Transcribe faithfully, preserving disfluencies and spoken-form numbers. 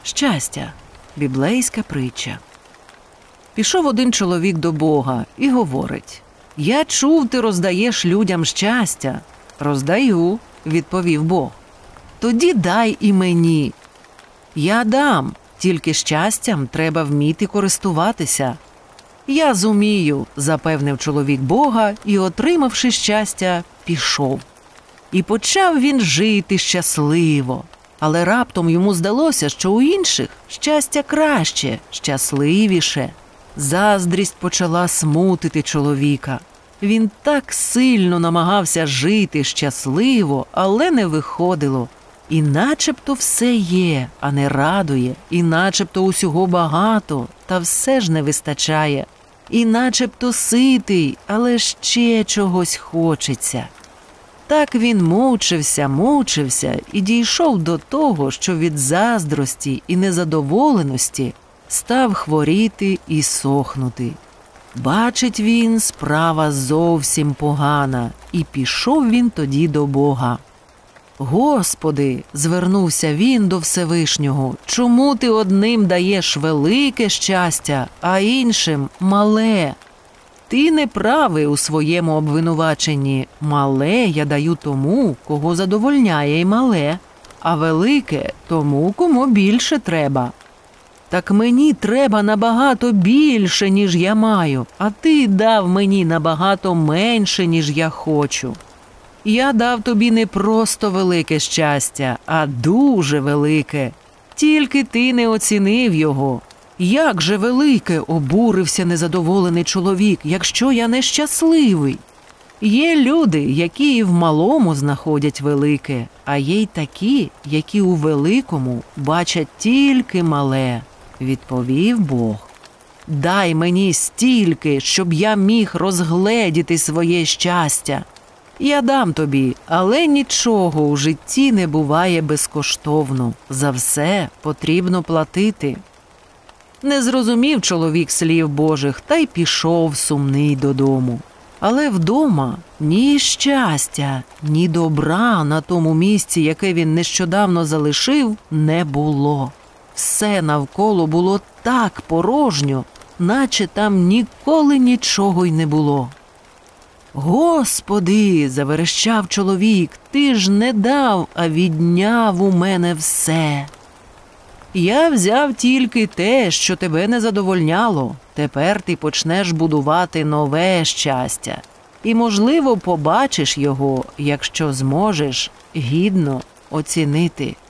Щастя. Біблейська притча. Пішов один чоловік до Бога і говорить: «Я чув, ти роздаєш людям щастя». «Роздаю», – відповів Бог. «Тоді дай і мені». «Я дам, тільки щастям треба вміти користуватися». «Я зумію», – запевнив чоловік Бога і, отримавши щастя, пішов. І почав він жити щасливо. Але раптом йому здалося, що у інших щастя краще, щасливіше. Заздрість почала смутити чоловіка. Він так сильно намагався жити щасливо, але не виходило. І начебто все є, а не радує, і начебто усього багато, та все ж не вистачає. І начебто ситий, але ще чогось хочеться. Так він мучився, мучився і дійшов до того, що від заздрості і незадоволеності став хворіти і сохнути. Бачить він, справа зовсім погана, і пішов він тоді до Бога. «Господи», – звернувся він до Всевишнього, – «чому ти одним даєш велике щастя, а іншим – мале? Ти не правий у своєму обвинуваченні. Мале я даю тому, кого задовольняє й мале, а велике – тому, кому більше треба. Так мені треба набагато більше, ніж я маю, а ти дав мені набагато менше, ніж я хочу. Я дав тобі не просто велике щастя, а дуже велике. Тільки ти не оцінив його. Як же велике, обурився незадоволений чоловік, якщо я нещасливий? Є люди, які і в малому знаходять велике, а є й такі, які у великому бачать тільки мале», – відповів Бог. «Дай мені стільки, щоб я міг розгледіти своє щастя. Я дам тобі, але нічого у житті не буває безкоштовно. За все потрібно платити». Не зрозумів чоловік слів Божих та й пішов сумний додому. Але вдома ні щастя, ні добра на тому місці, яке він нещодавно залишив, не було. Все навколо було так порожньо, наче там ніколи нічого й не було. «Господи!» – заверещав чоловік, «ти ж не дав, а відняв у мене все. Я взяв тільки те, що тебе не задовольняло. Тепер ти почнеш будувати нове щастя. І, можливо, побачиш його, якщо зможеш гідно оцінити».